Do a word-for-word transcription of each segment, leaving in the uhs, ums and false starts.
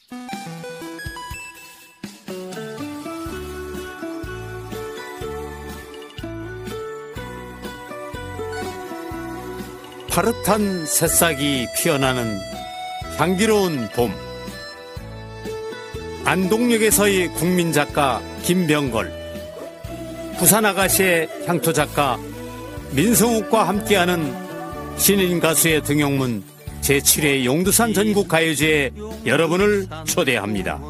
파릇한 새싹이 피어나는 향기로운 봄. 안동역에서의 국민작가 김병걸, 부산 아가씨의 향토작가 민성욱과 함께하는 신인 가수의 등용문 제칠 회 용두산 전국가요제에 여러분을 초대합니다.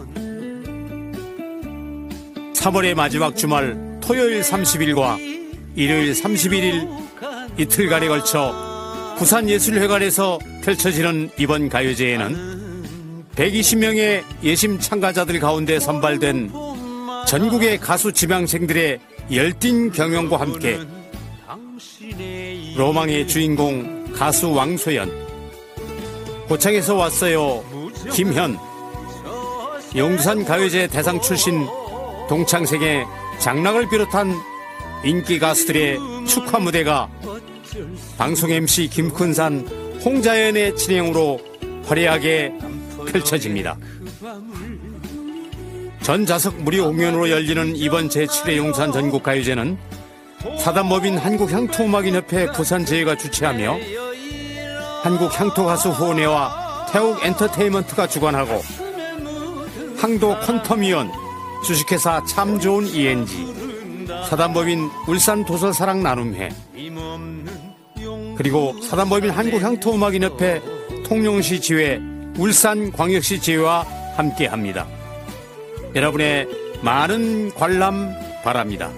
삼월의 마지막 주말 토요일 삼십 일과 일요일 삼십일 일 이틀간에 걸쳐 부산예술회관에서 펼쳐지는 이번 가요제에는 백이십 명의 예심 참가자들 가운데 선발된 전국의 가수 지망생들의 열띤 경연과 함께 로망의 주인공 가수 왕소연, 고창에서 왔어요 김현, 용두산 가요제 대상 출신 동창생의 장락을 비롯한 인기 가수들의 축하 무대가 방송 엠씨 김큰산, 홍자연의 진행으로 화려하게 펼쳐집니다. 전자석 무료 공연으로 열리는 이번 제칠 회 용두산 전국가요제는 사단법인 한국향토음악인협회 부산제회가 주최하며 한국향토가수후원회와 태욱엔터테인먼트가 주관하고 항도 퀀텀위원, 주식회사 참좋은 이엔지, 사단법인 울산도서사랑나눔회, 그리고 사단법인 한국향토음악인협회 통영시 지회, 울산광역시 지회와 함께합니다. 여러분의 많은 관람 바랍니다.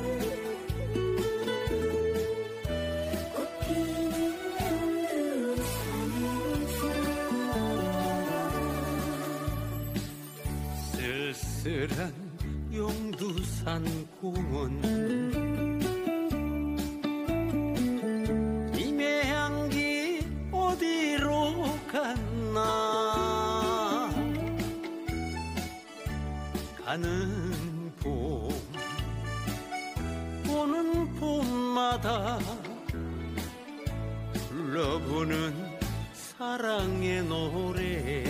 쓸쓸한 용두산 공원, 어디로 갔나. 가는 봄 오는 봄마다 불러보는 사랑의 노래.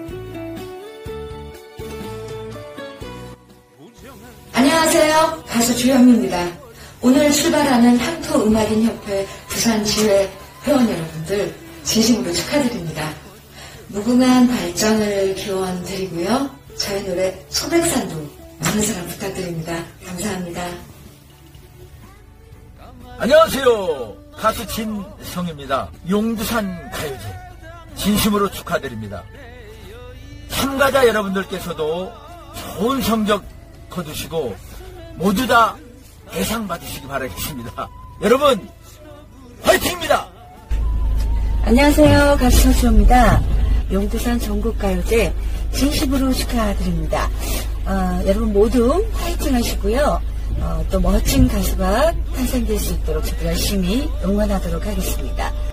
안녕하세요, 가수 주현미입니다. 오늘 출발하는 향토음악인협회 부산지회 회원 여러분들 진심으로 축하드립니다. 무궁한 발전을 기원드리고요. 저희 노래 소백산도 많은 사랑 부탁드립니다. 감사합니다. 안녕하세요, 가수 진성입니다. 용두산 가요제 진심으로 축하드립니다. 참가자 여러분들께서도 좋은 성적 거두시고 모두 다 대상 받으시기 바라겠습니다. 여러분 화이팅입니다. 안녕하세요, 가수 서수호입니다. 용두산 전국가요제 진심으로 축하드립니다. 어, 여러분 모두 화이팅 하시고요. 어, 또 멋진 가수가 탄생될 수 있도록 저도 열심히 응원하도록 하겠습니다.